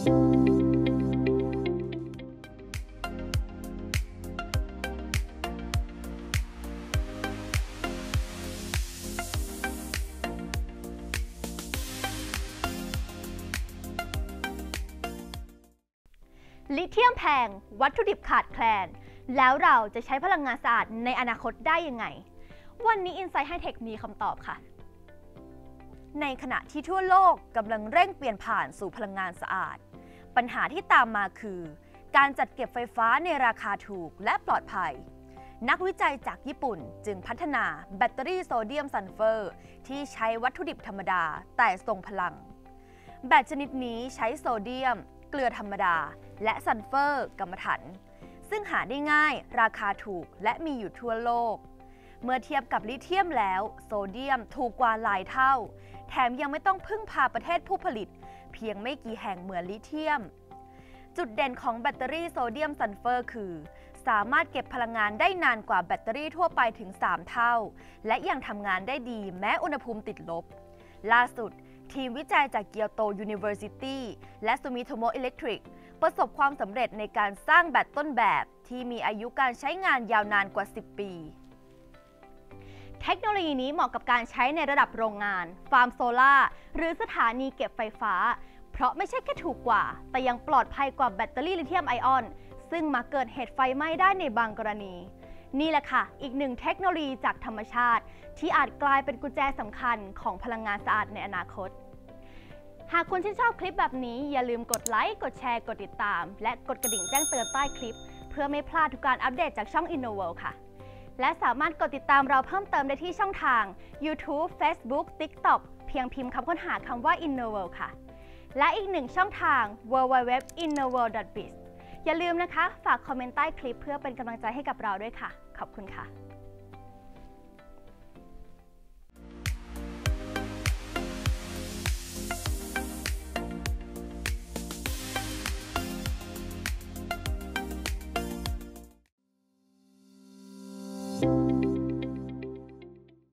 ลิเธียมแพงวัตถุดิบขาดแคลนแล้วเราจะใช้พลังงานสะอาดในอนาคตได้ยังไงวันนี้ Insight High Tech มีคำตอบค่ะในขณะที่ทั่วโลกกำลังเร่งเปลี่ยนผ่านสู่พลังงานสะอาดปัญหาที่ตามมาคือการจัดเก็บไฟฟ้าในราคาถูกและปลอดภัยนักวิจัยจากญี่ปุ่นจึงพัฒนาแบตเตอรี่โซเดียมซัลเฟอร์ที่ใช้วัตถุดิบธรรมดาแต่ทรงพลังแบตชนิดนี้ใช้โซเดียมเกลือธรรมดาและซัลเฟอร์กรรมฐานซึ่งหาได้ง่ายราคาถูกและมีอยู่ทั่วโลกเมื่อเทียบกับลิเธียมแล้วโซเดียมถูกกว่าหลายเท่าแถมยังไม่ต้องพึ่งพาประเทศผู้ผลิตเพียงไม่กี่แห่งเหมือนลิเธียมจุดเด่นของแบตเตอรี่โซเดียมซัลเฟอร์คือสามารถเก็บพลังงานได้นานกว่าแบตเตอรี่ทั่วไปถึง3เท่าและยังทำงานได้ดีแม้อุณหภูมิติดลบล่าสุดทีมวิจัยจากเกียวโต University และซูมิโตโมะอิเล็กทริกประสบความสำเร็จในการสร้างแบตต้นแบบที่มีอายุการใช้งานยาวนานกว่า10ปีเทคโนโลยีนี้เหมาะกับการใช้ในระดับโรงงานฟาร์มโซล่าหรือสถานีเก็บไฟฟ้าเพราะไม่ใช่แค่ถูกกว่าแต่ยังปลอดภัยกว่าแบตเตอรี่ลิเธียมไอออนซึ่งมักเกิดเหตุไฟไหม้ได้ในบางกรณีนี่แหละค่ะอีกหนึ่งเทคโนโลยีจากธรรมชาติที่อาจกลายเป็นกุญแจสำคัญของพลังงานสะอาดในอนาคตหากคุณชื่นชอบคลิปแบบนี้อย่าลืมกดไลค์กดแชร์กดติดตามและกดกระดิ่งแจ้งเตือนใต้คลิปเพื่อไม่พลาดทุกการอัปเดตจากช่อง InnoWorld ค่ะและสามารถกดติดตามเราเพิ่มเติมได้ที่ช่องทาง YouTube Facebook TikTok เพียงพิมพ์คำค้นหาคำว่า InnoWorld ค่ะและอีกหนึ่งช่องทาง www.innoworld.biz อย่าลืมนะคะฝากคอมเมนต์ใต้คลิปเพื่อเป็นกำลังใจให้กับเราด้วยค่ะขอบคุณค่ะ